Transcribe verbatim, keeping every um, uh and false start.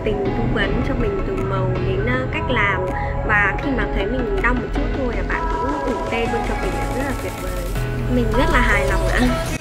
tình tư vấn cho mình từ màu đến uh, cách làm. Và khi mà thấy mình đau một chút thôi là bạn cũng ủ tê luôn cho mình, rất là tuyệt vời. Mình rất là hài lòng ạ.